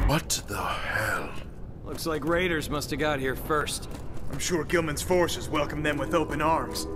What the hell? Looks like raiders must have got here first. I'm sure Gilman's forces welcomed them with open arms.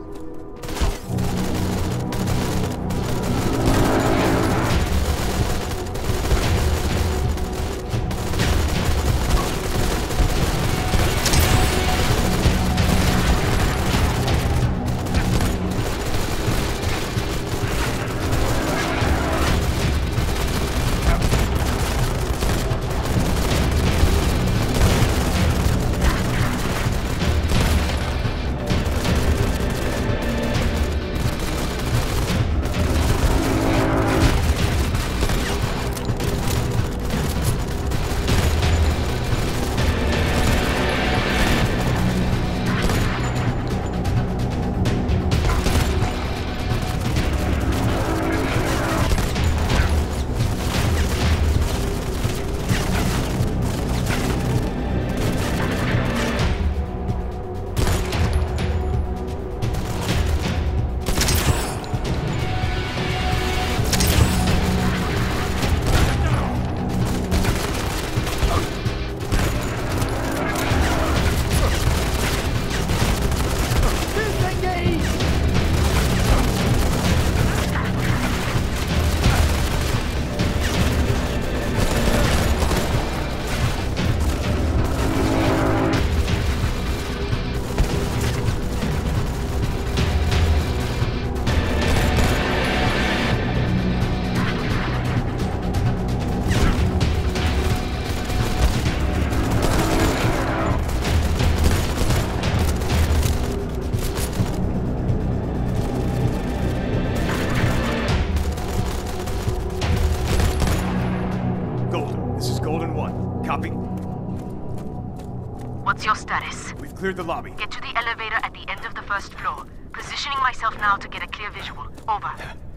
What's your status? We've cleared the lobby. Get to the elevator at the end of the first floor. Positioning myself now to get a clear visual. Over.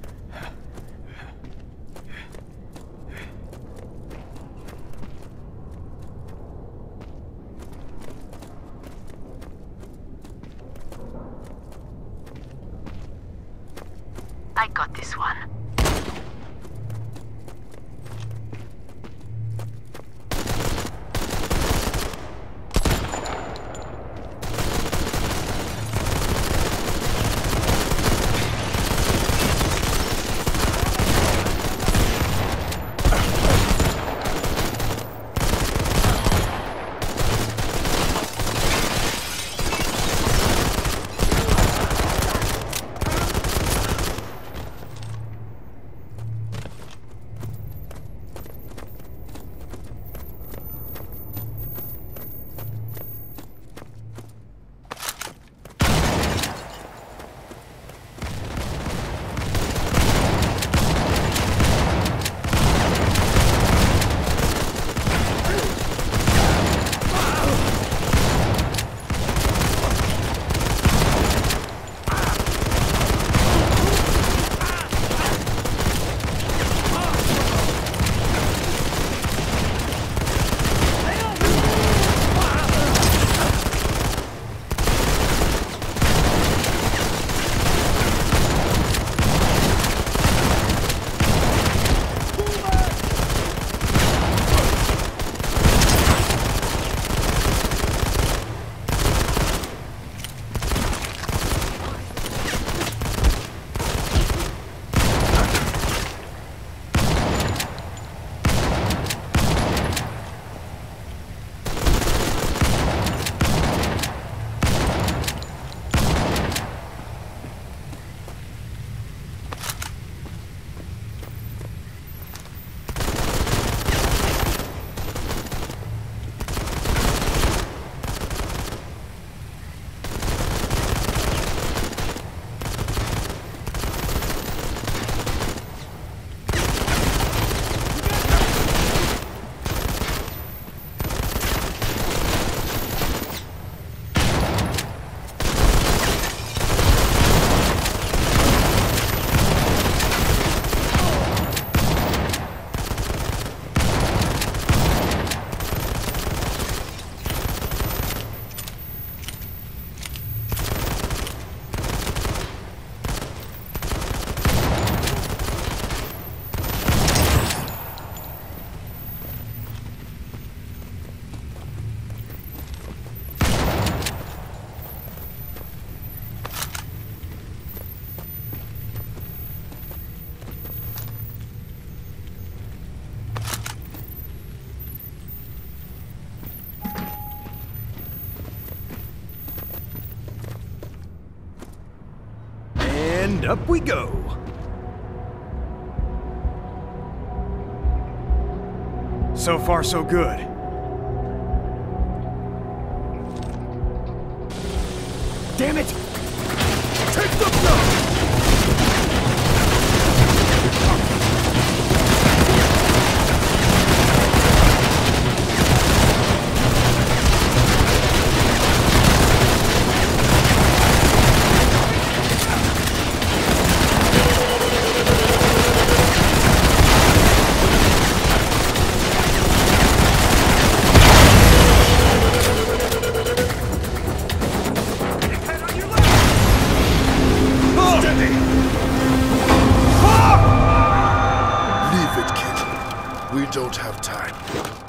I got this one. And up we go. So far, so good. Damn it! Take the blow! Leave it, kid. We don't have time.